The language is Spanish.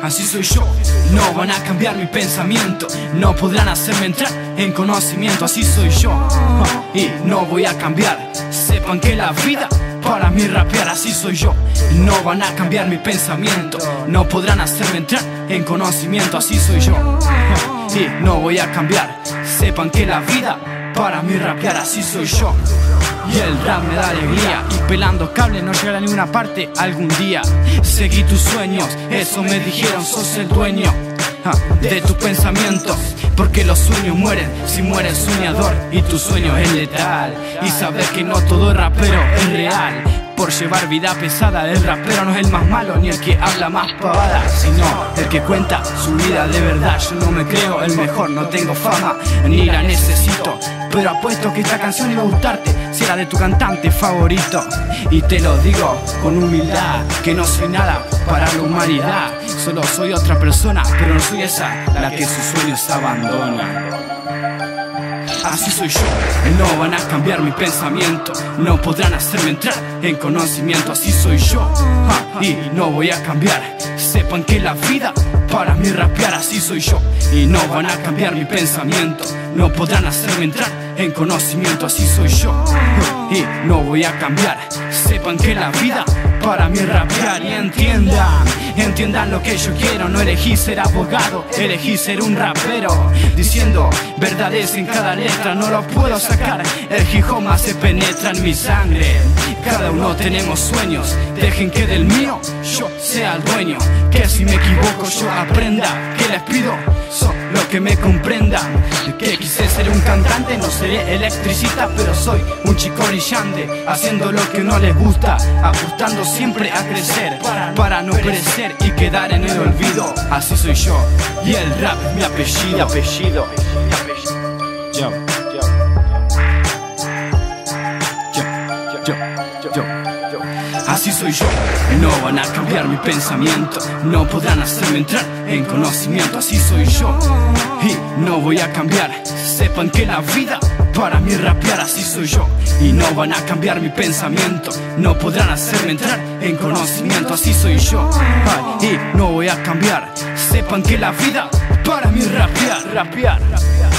así soy yo. No van a cambiar mi pensamiento, no podrán hacerme entrar en conocimiento, así soy yo. Y no voy a cambiar, sepan que la vida para mí rapear, así soy yo. No van a cambiar mi pensamiento, no podrán hacerme entrar en conocimiento, así soy yo. Y no voy a cambiar, sepan que la vida para mí rapear, así soy yo. Y el rap me da alegría, y pelando cable no llegará a ninguna parte algún día. Seguí tus sueños, eso me dijeron, sos el dueño de tus pensamientos, porque los sueños mueren si muere el soñador, y tu sueño es letal. Y saber que no todo rapero es real. Por llevar vida pesada, el rapero no es el más malo ni el que habla más pavada, sino el que cuenta su vida de verdad. Yo no me creo el mejor, no tengo fama ni la necesito, pero apuesto que esta canción iba a gustarte si era de tu cantante favorito. Y te lo digo con humildad, que no soy nada para la humanidad. Solo soy otra persona, pero no soy esa la que sus sueños abandona. Así soy yo, no van a cambiar mi pensamiento, no podrán hacerme entrar en conocimiento, así soy yo. Y no voy a cambiar, sepan que la vida para mí rapear, así soy yo. Y no van a cambiar mi pensamiento, no podrán hacerme entrar en conocimiento, así soy yo. Y no voy a cambiar, sepan que la vida para mí rapear. Y entiendan lo que yo quiero. No elegí ser abogado, elegí ser un rapero, diciendo verdades en cada letra, no lo puedo sacar. El hip hop más se penetra en mi sangre. Cada uno tenemos sueños, dejen que del mío yo sea el dueño. Que si me equivoco yo aprenda, que les pido solo que me comprendan. Que quise ser un cantante, no seré electricista, pero soy un chico brillante, haciendo lo que no les gusta, apostando siempre a crecer, para no perecer y quedar en el olvido. Así soy yo, y el rap es mi apellido. Así soy yo, no van a cambiar mi pensamiento, no podrán hacerme entrar en conocimiento, así soy yo. Y no voy a cambiar, sepan que la vida para mí rapear, así soy yo. Y no van a cambiar mi pensamiento, no podrán hacerme entrar en conocimiento, así soy yo. Y no voy a cambiar, sepan que la vida para mí rapear.